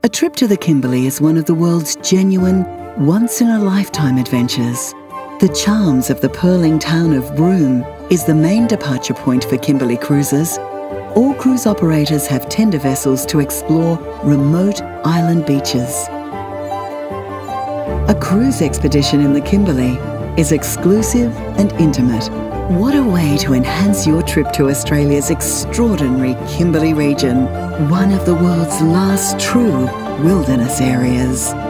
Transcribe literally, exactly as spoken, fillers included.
A trip to the Kimberley is one of the world's genuine, once-in-a-lifetime adventures. The charms of the purling town of Broome is the main departure point for Kimberley cruises. All cruise operators have tender vessels to explore remote island beaches. A cruise expedition in the Kimberley is exclusive and intimate. What a way to enhance your trip to Australia's extraordinary Kimberley region, one of the world's last true wilderness areas.